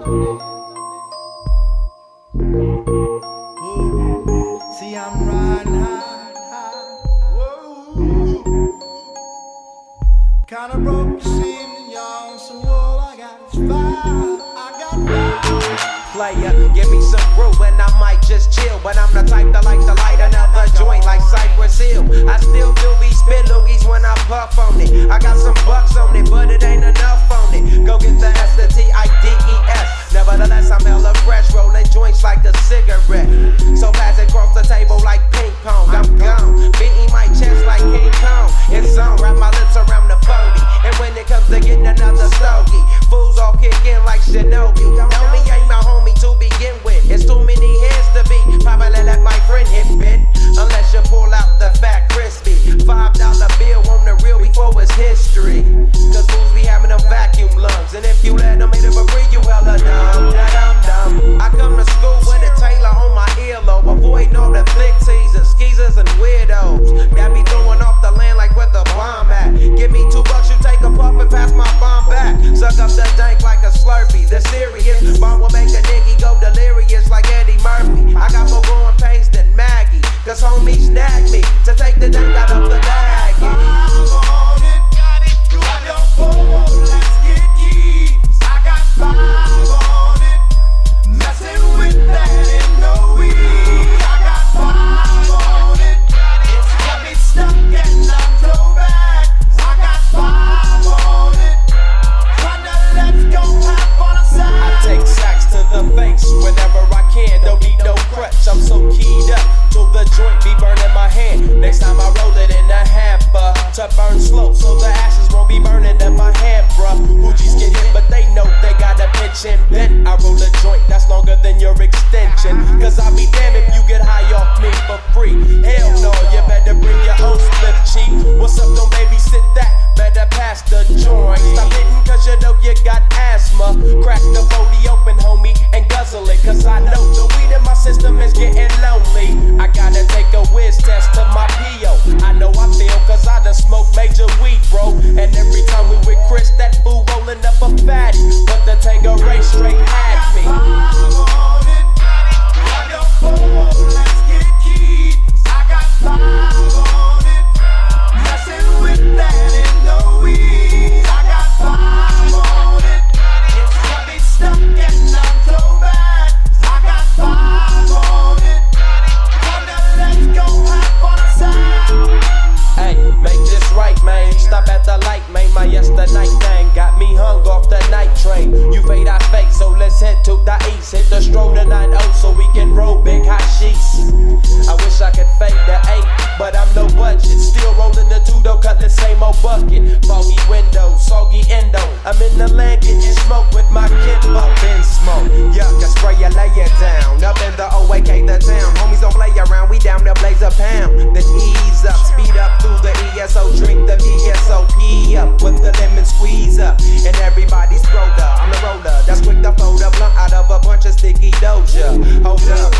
See, I'm riding high. Whoa. Kinda broke this evening, y'all. So all I got is fire. I got fire. Player, give me some brew and I might just chill. But I'm the type that like to light another joint like Cypress Hill. I still do be spit loogies when I puff on it. I got some bucks on it, but it ain't enough on it. Go get the S-T-I-D-E-S. Nevertheless, I'm hella fresh, rolling joints like a cigarette. So pass it across the table like ping pong. I'm gone, beating my chest like King Kong. It's on, wrap my lips around the 40. And when it comes to getting another stogie, fools all kick in like Shinobi. Know me ain't my homie to begin with. It's too many heads to be. Probably let my friend hit bit. Unless you pull out the fat crispy $5 bill on the real before it's history. Cause fools be having them vacuum lungs. And if you let them hit it for free, you hella dumb. I come to school with a Taylor on my earlobe. Avoiding all the flick teasers, skeezers, and weirdos that be throwing off the land like where the bomb at. Give me $2, you take a puff and pass my bomb back. Suck up the dank like a Slurpee. The serious bomb will make a nigga go delirious like Eddie Murphy. I got more growing pains than Maggie, cause homies snag me to take the dank out of the bag. Let's get keys. I got 5 on it. Messing with that ain't no weed. I got 5 on it. It's got me stuck and I'm throwback. I got 5 on it. Let's go have on a side. I take sacks to the face whenever I can. Don't need no crutch, I'm so keyed up till the joint be burning my hand. Next time I roll it in a hamper to burn slow, so the ashes won't be burning in my hand, bruh. Hoogies get hit, but they know they got a pitch and bent. I roll a joint that's longer than your extension. Cause I'll be damned if you get high off me for free. Hell no, you better bring your own split, cheap. What's up, don't babysit that? Better pass the joint. Stop hitting cause you know you got asthma. Crack the 40 open, homie, and guzzle it. Cause I know the weed in my system is getting lonely. I gotta take a whiz test to my P.O. I know I feel cause I done smoked major weed, bro. And every time we with Chris, that fool rolling up a fatty. But the Tangeray straight had me. Let's get keys. I got 5 on it. Messing with that ain't no weed. I got 5 on it. It's got me stuck and I'm throwback. I got 5 on it. Let's go have on a side. Hey, make this right, man. Stop at the light, man. My yesterday thing got me hung off the night train. You fade, I fake, so let's head to the east. Hit the stroll to 9-0 so we can roll big hot sheets. I wish I could fade the 8, but I'm no budget. Still rolling the 2 though, cut the same old bucket. Foggy windows, soggy endo. I'm in the land getting smoke with my kinfolk. Been smoke, yuck, I spray you, lay it down. Up in the OAK, the town. Homies don't play around, we down to blaze a pound. Then ease up, speed up through the ESO, drink the VSOP up with the lemon squeeze up. And everybody's roller, I'm the roller that's quick to fold a blunt out of a bunch of sticky doja. Hold up,